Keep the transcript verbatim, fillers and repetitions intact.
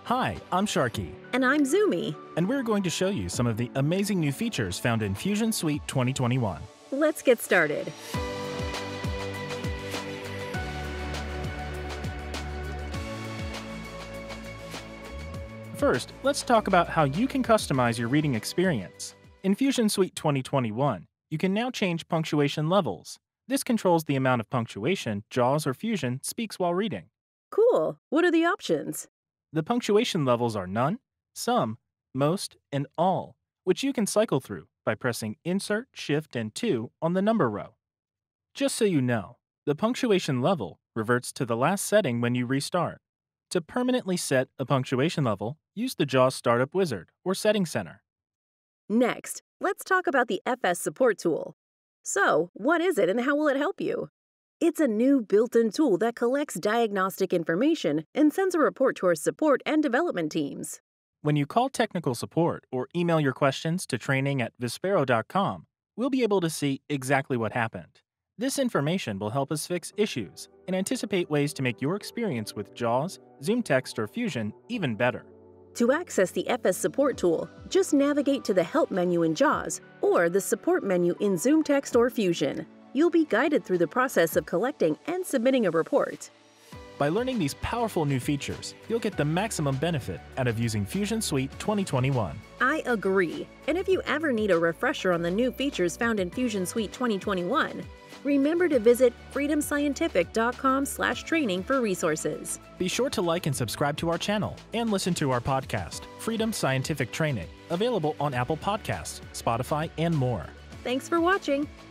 Hi, I'm Sharky, And I'm Zoomy. and we're going to show you some of the amazing new features found in Fusion Suite twenty twenty-one. Let's get started. First, let's talk about how you can customize your reading experience. In Fusion Suite twenty twenty-one, you can now change punctuation levels. This controls the amount of punctuation JAWS or Fusion speaks while reading. Cool. What are the options? The punctuation levels are none, some, most, and all, which you can cycle through by pressing Insert, Shift, and two on the number row. Just so you know, the punctuation level reverts to the last setting when you restart. To permanently set a punctuation level, use the JAWS Startup Wizard or Settings Center. Next, let's talk about the F S Support tool. So, what is it and how will it help you? It's a new built-in tool that collects diagnostic information and sends a report to our support and development teams. When you call technical support or email your questions to training at vispero dot com, we'll be able to see exactly what happened. This information will help us fix issues and anticipate ways to make your experience with JAWS, Zoom Text, or Fusion even better. To access the F S Support tool, just navigate to the Help menu in JAWS or the Support menu in Zoom Text or Fusion. You'll be guided through the process of collecting and submitting a report. By learning these powerful new features, you'll get the maximum benefit out of using Fusion Suite twenty twenty-one. I agree. And if you ever need a refresher on the new features found in Fusion Suite twenty twenty-one, remember to visit freedom scientific dot com slash training for resources. Be sure to like and subscribe to our channel and listen to our podcast, Freedom Scientific Training, available on Apple Podcasts, Spotify, and more. Thanks for watching.